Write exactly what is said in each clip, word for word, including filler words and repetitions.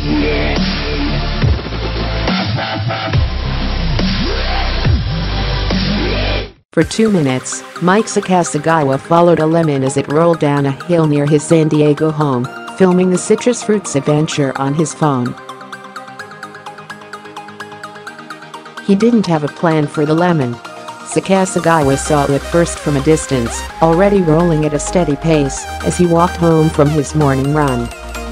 For two minutes, Mike Sakasegawa followed a lemon as it rolled down a hill near his San Diego home, filming the citrus fruit's adventure on his phone. He didn't have a plan for the lemon. Sakasegawa saw it first from a distance, already rolling at a steady pace as he walked home from his morning run.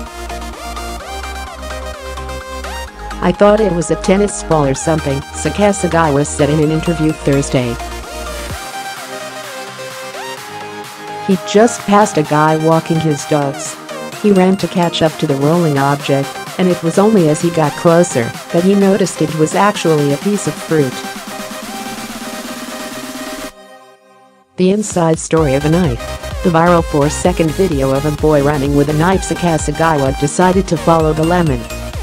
"I thought it was a tennis ball or something," Sakasegawa said in an interview Thursday. He just passed a guy walking his dogs. He ran to catch up to the rolling object, and it was only as he got closer that he noticed it was actually a piece of fruit. The inside story of a knife. The viral four-second video of a boy running with a knife. Sakasegawa decided to follow the lemon.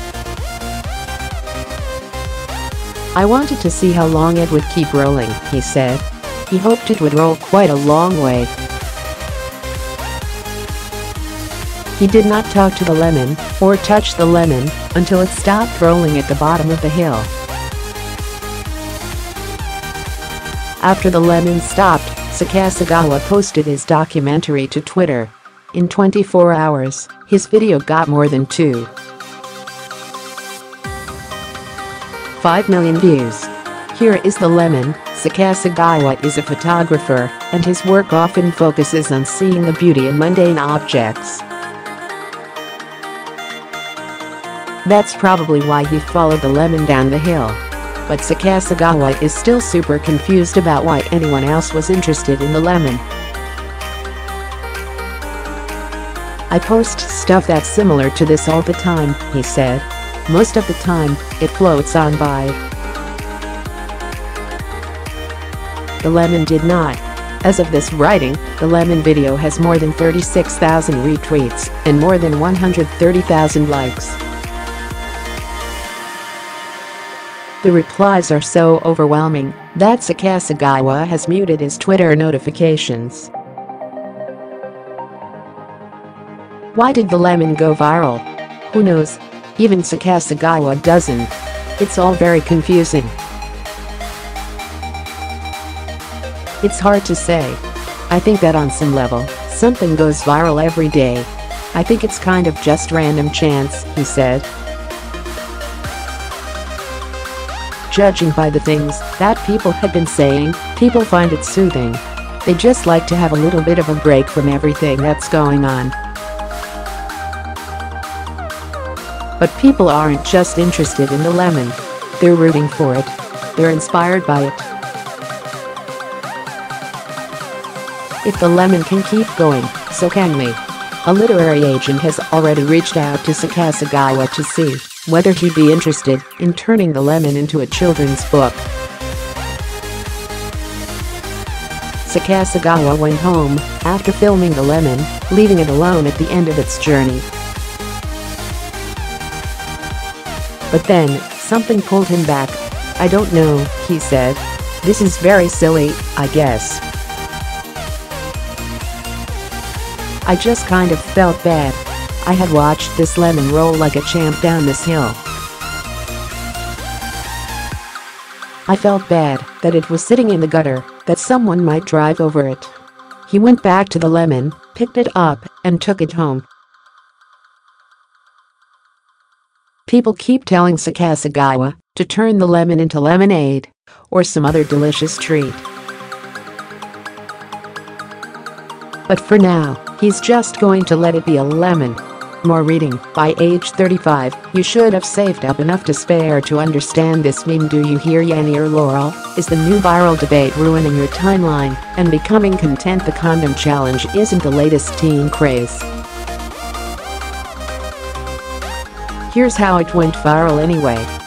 "I wanted to see how long it would keep rolling," he said. He hoped it would roll quite a long way. He did not talk to the lemon or touch the lemon until it stopped rolling at the bottom of the hill. After the lemon stopped, Sakasegawa posted his documentary to Twitter. In twenty-four hours, his video got more than two point five million views. Here is the lemon. Sakasegawa is a photographer, and his work often focuses on seeing the beauty in mundane objects. That's probably why he followed the lemon down the hill. But Sakasegawa is still super confused about why anyone else was interested in the lemon. "I post stuff that's similar to this all the time," he said. "Most of the time, it floats on by." The lemon did not. As of this writing, the lemon video has more than thirty-six thousand retweets and more than one hundred thirty thousand likes. The replies are so overwhelming that Sakasegawa has muted his Twitter notifications. Why did the lemon go viral? Who knows? Even Sakasegawa doesn't. It's all very confusing. It's hard to say. I think that on some level, something goes viral every day. I think it's kind of just random chance," he said. Judging by the things that people had been saying, people find it soothing. They just like to have a little bit of a break from everything that's going on. But people aren't just interested in the lemon. They're rooting for it. They're inspired by it. If the lemon can keep going, so can we. A literary agent has already reached out to Sakasegawa to see whether he'd be interested in turning the lemon into a children's book. Sakasegawa went home after filming the lemon, leaving it alone at the end of its journey. But then, something pulled him back. "I don't know," he said. "This is very silly, I guess. I just kind of felt bad. I had watched this lemon roll like a champ down this hill. I felt bad that it was sitting in the gutter, that someone might drive over it." He went back to the lemon, picked it up, and took it home. People keep telling Sakasegawa to turn the lemon into lemonade or some other delicious treat. But for now, he's just going to let it be a lemon. More reading. By age thirty-five, you should have saved up enough to spare to understand this meme. Do you hear Yanni or Laurel? Is the new viral debate ruining your timeline and becoming content? The condom challenge isn't the latest teen craze. Here's how it went viral anyway.